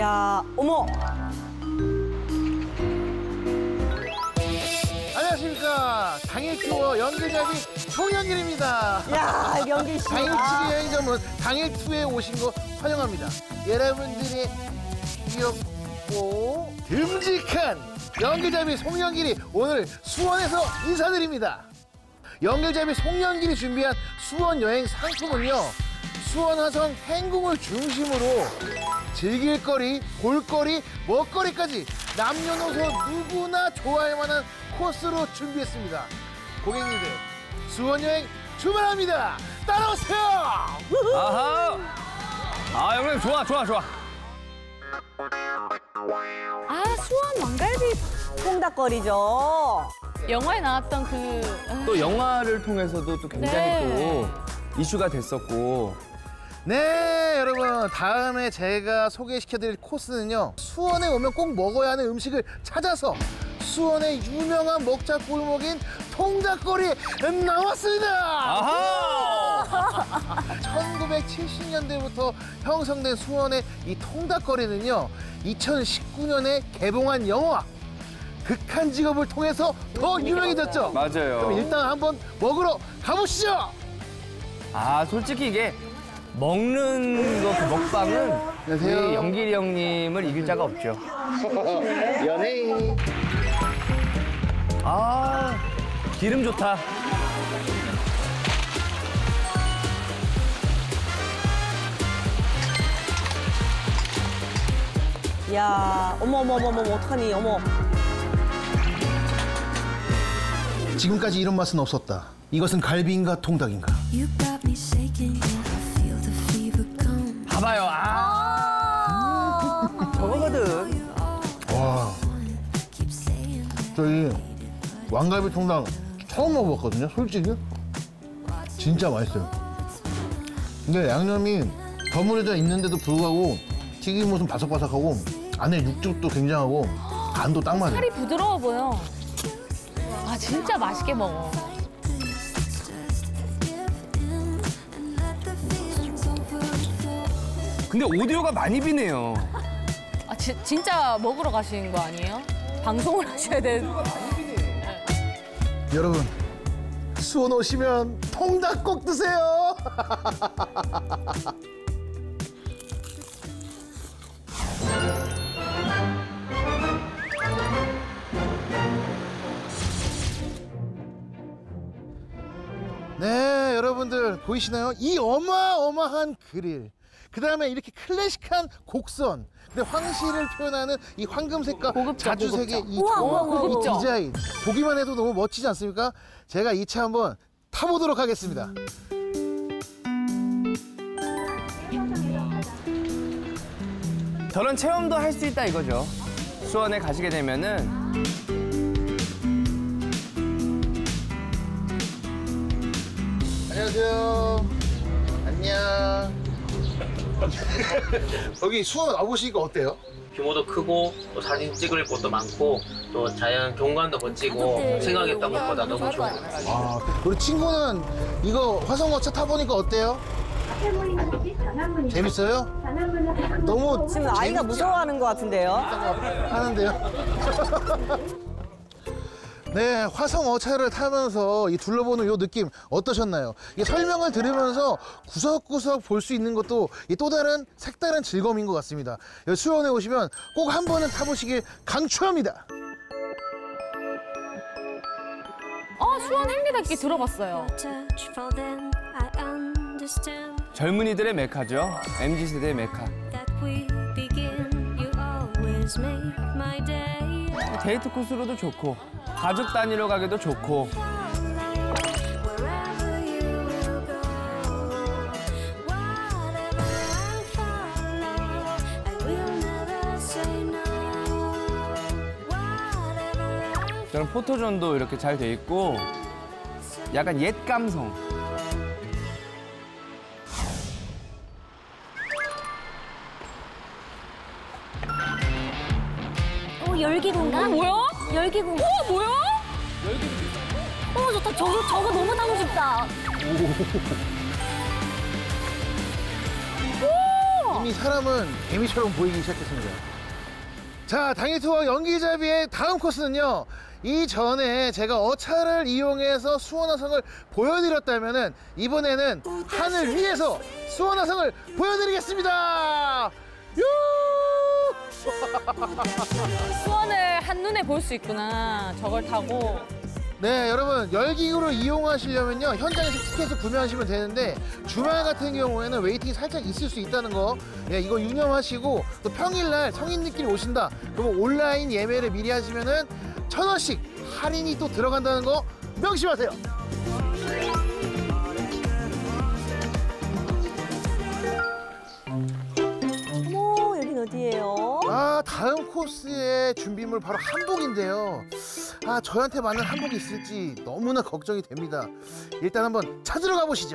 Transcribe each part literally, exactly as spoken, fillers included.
야, 어머. 안녕하십니까. 당일투어 연기자비 송영길입니다. 야, 영길 씨. 당일치기 여행점은 당일투에 오신 거 환영합니다. 여러분들의 귀엽고 듬직한 연기자비 송영길이 오늘 수원에서 인사드립니다. 연기자비 송영길이 준비한 수원 여행 상품은요, 수원 화성 행궁을 중심으로 즐길 거리, 볼거리, 먹거리까지 남녀노소 누구나 좋아할 만한 코스로 준비했습니다. 고객님들, 수원 여행 출발합니다. 따라오세요. 아하. 아, 형님 좋아, 좋아, 좋아. 아, 수원 왕갈비 통닭거리죠. 영화에 나왔던 그... 또 영화를 통해서도 또 굉장히 네. 또 이슈가 됐었고. 네, 여러분, 다음에 제가 소개시켜드릴 코스는요, 수원에 오면 꼭 먹어야 하는 음식을 찾아서 수원의 유명한 먹자 골목인 통닭거리에 나왔습니다. 아하! 천구백칠십 년대부터 형성된 수원의 이 통닭거리는요, 이천십구 년에 개봉한 영화 극한 직업을 통해서 더 유명해졌죠. 맞아요. 그럼 일단 한번 먹으러 가보시죠. 아, 솔직히 이게 먹는 거 그 먹방은 안녕하세요. 우리 영길이 형님을 이길 자가 없죠. 연예인. 아, 기름 좋다. 야, 어머, 어머, 어머, 어머, 어떡하니, 어머. 지금까지 이런 맛은 없었다. 이것은 갈비인가 통닭인가? 봐봐요. 아, 저거거든. 와, 저희 왕갈비 통닭 처음 먹어봤거든요, 솔직히. 진짜 맛있어요. 근데 양념이 버무려져 있는데도 불구하고 튀김옷은 바삭바삭하고 안에 육즙도 굉장하고 간도 딱 맞아요. 살이 부드러워 보여. 아, 진짜 맛있게 먹어. 근데 오디오가 많이 비네요. 아, 지, 진짜 먹으러 가시는 거 아니에요? 방송을 하셔야 되는. 여러분, 수원 오시면 통닭 꼭 드세요. 네, 여러분들 보이시나요? 이 어마어마한 그릴. 그 다음에 이렇게 클래식한 곡선. 근데 황실을 표현하는 이 황금색과 고급져, 자주색의 고급져. 이 우와, 우와, 정확한 고급져. 디자인. 보기만 해도 너무 멋지지 않습니까? 제가 이 차 한번 타보도록 하겠습니다. 저런 체험도 할 수 있다 이거죠. 수원에 가시게 되면은 안녕하세요. 안녕. 여기 수원 와보시니까 어때요? 규모도 크고 또 사진 찍을 곳도 많고 또 자연 경관도 멋지고 생각했던 것보다 너무 좋은 것 같아요. 아, 우리 친구는 이거 화성어차 타보니까 어때요? 재밌어요? 너무 지금 아이가 재밌지 무서워하는 것 같은데요? 하는데요. 네, 화성어차를 타면서 이 둘러보는 이 느낌 어떠셨나요? 이 설명을 들으면서 구석구석 볼 수 있는 것도 이 또 다른 색다른 즐거움인 것 같습니다. 여기 수원에 오시면 꼭 한 번은 타보시길 강추합니다. 아, 수원 헬기닫기 들어봤어요. 젊은이들의 메카죠. 엠지 세대의 메카. 데이트 코스로도 좋고 가족 단위로 가기도 좋고. 저는 포토존도 이렇게 잘 돼 있고 약간 옛 감성. 어, 열기 공간? 뭐야? 열기 공간. 어, 뭐야? 어, 좋다. 저거, 저거 너무 타고 싶다. 이미 사람은 개미처럼 보이기 시작했습니다. 자, 당일 투어 연기잡이의 다음 코스는요. 이전에 제가 어차를 이용해서 수원화성을 보여드렸다면은 이번에는 하늘 위에서 수원화성을 보여드리겠습니다. 유! 수원을 한눈에 볼 수 있구나. 저걸 타고. 네, 여러분 열기구를 이용하시려면요 현장에서 티켓을 구매하시면 되는데 주말 같은 경우에는 웨이팅이 살짝 있을 수 있다는 거, 네, 이거 유념하시고 또 평일날 성인들끼리 오신다 그러면 온라인 예매를 미리 하시면은 천 원씩 할인이 또 들어간다는 거 명심하세요. 어머, 여긴 어디예요? 아, 다음 코스의 준비물 바로 한복인데요. 아, 저한테 맞는 한복이 있을지 너무나 걱정이 됩니다. 일단 한번 찾으러 가보시죠.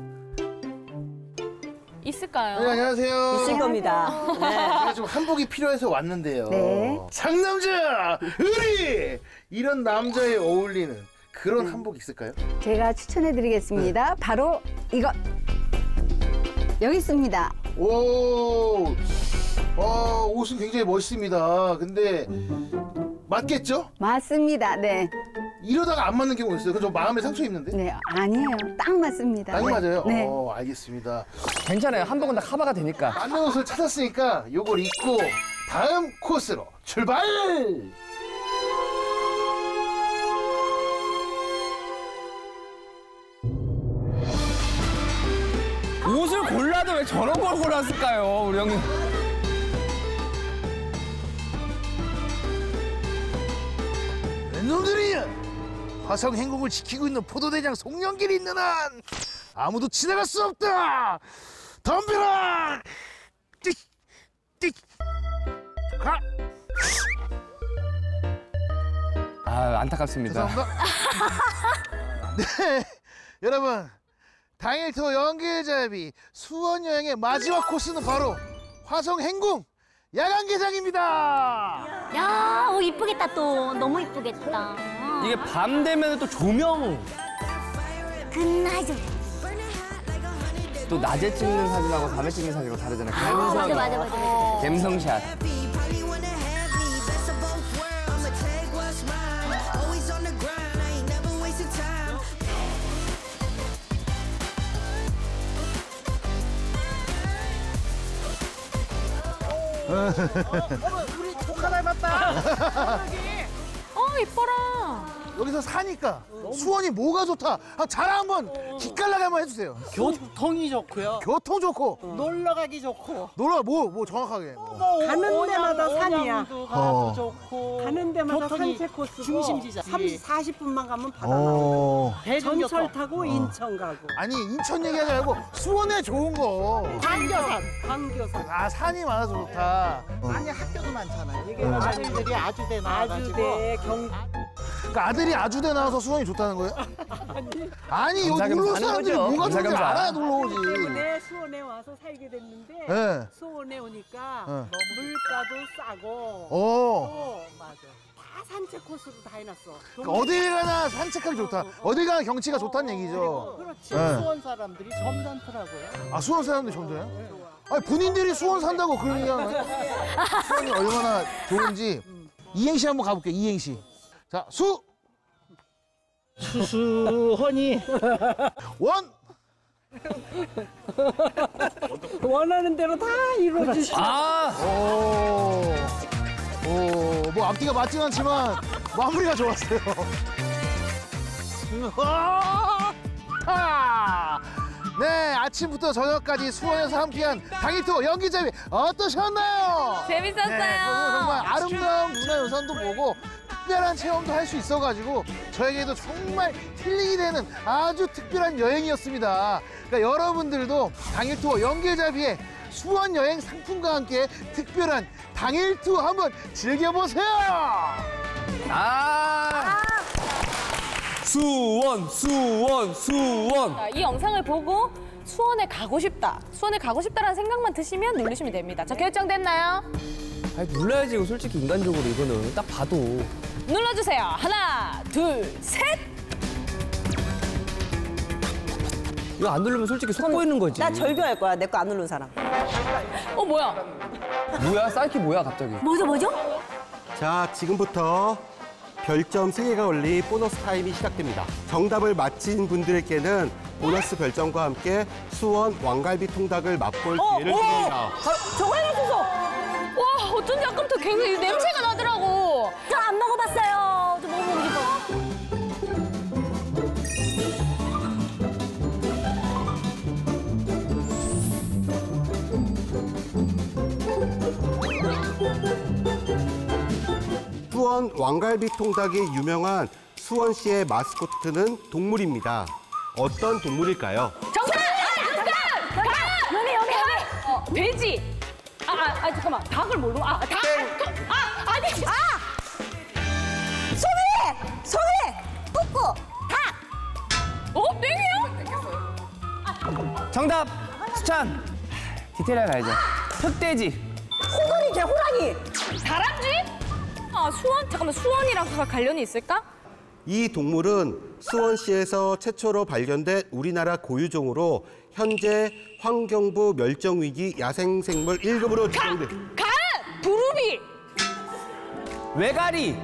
있을까요? 네, 안녕하세요. 있을 겁니다. 네. 제가 좀 한복이 필요해서 왔는데요. 네. 상남자 의리! 이런 남자에 어울리는 그런 한복 있을까요? 제가 추천해드리겠습니다. 바로 이거 여기 있습니다. 오, 어, 옷은 굉장히 멋있습니다. 근데 맞겠죠? 맞습니다. 네, 이러다가 안 맞는 경우가 있어요. 그럼 저 마음에 상처 입는데? 네 아니에요. 딱 맞습니다. 딱 네. 맞아요? 네. 어, 알겠습니다. 괜찮아요. 한복은 다 커버가 되니까. 맞는 옷을 찾았으니까 요걸 입고 다음 코스로 출발! 옷을 골라도 왜 저런 걸 골랐을까요, 우리 형님? 놈들이야! 화성 행궁을 지키고 있는 포도대장 송영길이 있는 한 아무도 지나갈 수 없다! 덤벼라! 띠! 띠! 가! 아, 안타깝습니다. 죄송합니다. 네, 여러분 당일 투어 연길잡이 수원 여행의 마지막 코스는 바로 화성 행궁 야간 개장입니다. 야, 오, 이쁘겠다, 또. 너무 이쁘겠다. 이게 밤 되면 또 조명, 끝나죠. 또 낮에 찍는 사진하고 밤에 찍는 사진하고 다르잖아요. 아, 맞아, 맞아, 맞아, 맞아. 갬성샷. 우리 조카 닮았다. 어, 이뻐라. 여기서 사니까 수원이 뭐가 좋다. 아, 자랑 한번 기깔나게 한번 해주세요. 교통이 좋고요. 교통 좋고 놀러 가기 좋고. 놀러 뭐 뭐 정확하게. 뭐. 뭐 가는 데마다 온양, 산이야. 온양도 가도 어. 좋고. 가는 데마다 교통이 산책 코스고 중심지잖아. 삼십, 사십 분만 가면 바다 나오고 어. 대중교통. 전철 타고 인천 가고 아니 인천 얘기하지 말고 수원에 좋은 거. 광교산 광교산 아, 산이 많아서 좋다. 어. 아니 학교도 많잖아요. 이게 어. 아들들이 아주대 나와가지고. 아주대 경 그러니까 아들이 아주대 나와서 수원이 좋다는 거예요? 아니 여기 겸사겸사 놀러 온 하는 사람들이 거죠. 뭐가 좋은지 겸사겸사. 알아야 놀러 오지. 내 수원에 와서 살게 됐는데 네. 수원에 오니까 어. 물가도 싸고 어. 또 맞아 다 산책 코스로 다 해놨어. 그러니까 어딜 가나 산책하기 좋다. 어딜 가나 경치가 좋다는 얘기죠. 그렇지. 네. 수원 사람들이 점잖더라고요. 아, 수원 사람들이 점잖아요? 아니 본인들이 수원 산다고 그런 얘기 하는 거예요? 수원이 얼마나 좋은지. 이행시 한번 가볼게요. 이행시. 자, 수, 수수헌이 원. 원하는 대로 다 이루어지지. 아, 오. 오, 뭐 앞뒤가 맞진 않지만 마무리가 좋았어요. 아! 네, 아침부터 저녁까지 수원에서 함께한 당일 투어 연기잡이 어떠셨나요? 재밌었어요. 네, 저는 정말 아름다운 문화유산도 보고 특별한 체험도 할 수 있어가지고 저에게도 정말 힐링이 되는 아주 특별한 여행이었습니다. 그러니까 여러분들도 당일 투어 연기잡이의 수원 여행 상품과 함께 특별한 당일 투어 한번 즐겨보세요. 아. 수원, 수원, 수원. 자, 이 영상을 보고 수원에 가고 싶다, 수원에 가고 싶다라는 생각만 드시면 누르시면 됩니다. 자, 결정됐나요? 아니, 눌러야지, 이거 솔직히 인간적으로 이거는 딱 봐도. 눌러주세요. 하나, 둘, 셋. 이거 안 누르면 솔직히 속 보이는 거지. 나 절교할 거야. 내 거 안 누른 사람. 어 뭐야? 뭐야? 사이키 뭐야 갑자기? 뭐죠, 뭐죠? 자, 지금부터 별점 세 개가 올린 보너스 타임이 시작됩니다. 정답을 맞힌 분들에게는 보너스 별점과 함께 수원 왕갈비 통닭을 맛볼 기회를 드립니다. 저거 해놨어. 와 어쩐지 아까부터 굉장히 냄새가 나더라고. 저 안 먹어봤어요. 저 먹어보고 싶어. 수원 왕갈비 통닭이 유명한 수원시의 마스코트는 동물입니다. 어떤 동물일까요? 정답! 정답! 닭! 여기, 여기, 여기. 어, 돼지. 아, 아, 아 잠깐만. 닭을 뭘로? 아, 닭. 아, 아니. 아! 소미! 소미! 꾸꾸! 닭! 어? 땡이요? 정답 수찬. 디테일하게 가야죠. 흑돼지. 호돌이 개 호랑이. 다람쥐? 아, 수원? 잠깐만, 수원이랑 그가 관련이 있을까? 이 동물은 수원시에서 최초로 발견된 우리나라 고유종으로 현재 환경부 멸종위기 야생생물 일 급으로 지정돼. 가! 두루비! 외가리.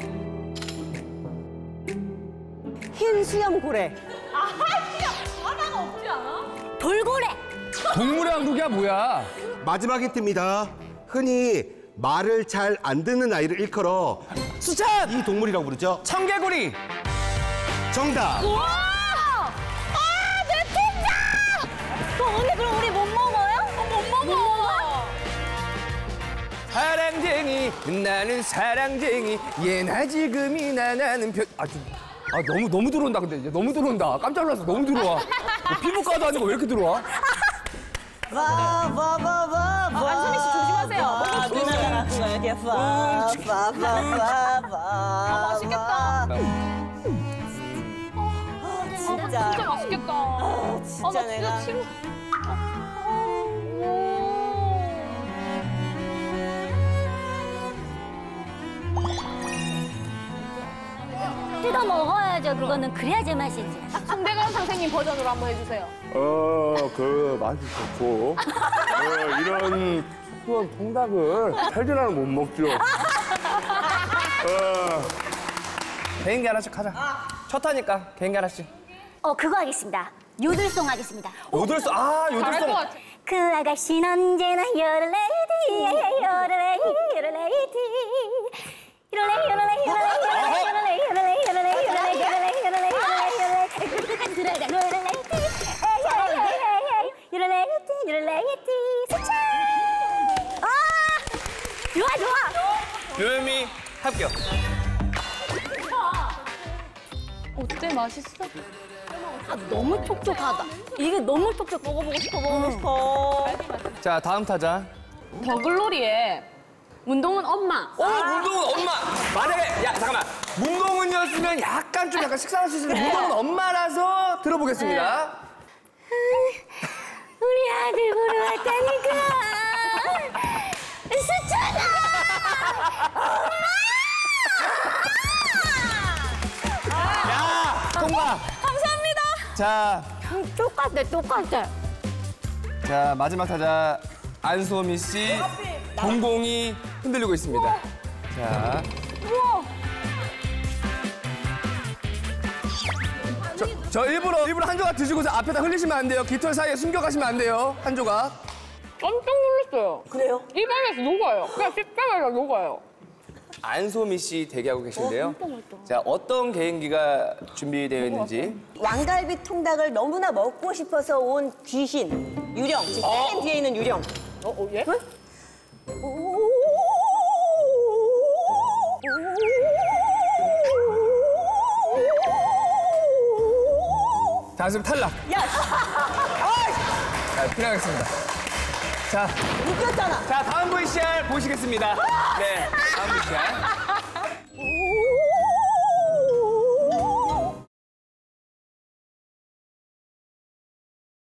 흰 수염 고래. 아, 진짜 하나가 없지 않아? 돌고래! 동물의 왕국이야 뭐야? 마지막 힌트입니다. 흔히 말을 잘 안 듣는 아이를 일컬어 수찬. 이 동물이라고 부르죠. 청개구리. 정답. 우와! 아, 내 통닭! 어, 언니 그럼 우리 못 먹어요? 어, 못 먹어. 사랑쟁이 나는 사랑쟁이 예나 지금이나 나는 별. 아, 좀, 아 너무 너무 들어온다 근데 이제 너무 들어온다. 깜짝 놀랐어. 너무 들어와. 뭐 피부과도 아니고 왜 이렇게 들어와? 바바바바바. 안수미 씨 조심하세요. 아, 누나가 이렇게 바바바바바. 아, 맛있겠다. 진짜. 진짜 맛있겠다. 아, 진짜 아, 나 내가. 진짜 지금. 뜯어 먹어야죠, 그거는. 그래야 제맛이지. 송대관 선생님 버전으로 한번 해주세요. 어, 그 맛이 좋고 어, 이런 수원 통닭을 살지나는 못 먹죠. 어. 개인기 하나씩 하자. 첫 하니까 개인기 하나씩. 어, 그거 하겠습니다. 요들송 하겠습니다. 요들송. 아 잘할 것 요들송. 같아. 그 아가씨는 언제나 요르레이디, 요르레이, 요르레이디. 요르레이, 요르레이, 요르레이, 요르레이, 요르레이, 요르레이, 요르레이, 요르레이, 요르레이, 요르레이. 끝까지 들어야 돼. 요르레이디, 요르레이디, 요르레이디. 수찬! 아! 좋아, 좋아! 요요미 합격. 어때? 맛있어? 아, 너무 촉촉하다. 이게 너무 촉촉. 먹어보고 싶어, 먹어보고 싶어. 자 다음 타자. 더글로리에 문동은 엄마. 오 문동은 엄마. 만약에 야 잠깐만 문동은이었으면 약간 좀 약간 식상할 수 있는데 문동은 엄마라서 들어보겠습니다. 우리 아들 보러 왔다니까. 수찬아! 야 통과. 감사합니다. 자, 똑같아, 똑같아. 자 마지막 타자 안소미 씨. 공공이 흔들리고 있습니다. 자. 저, 저 일부러 일부러 한 조각 드시고서 앞에다 흘리시면 안 돼요. 깃털 사이에 숨겨가시면 안 돼요. 한 조각. 깜짝 놀랐어요. 그래요? 입안에서 녹아요. 그냥 식감에서 녹아요. 안소미 씨 대기하고 계신데요. 자 어떤 개인기가 준비되어 있는지. 왕갈비 통닭을 너무나 먹고 싶어서 온 귀신 유령. 지금 맨 뒤에 있는 유령. 어, 어 예? 다음 탈락. 야, 자, 필요하겠습니다. 자, 웃겼잖아. 자 다음 브이씨알 보시겠습니다. 네, 다음 브이씨알.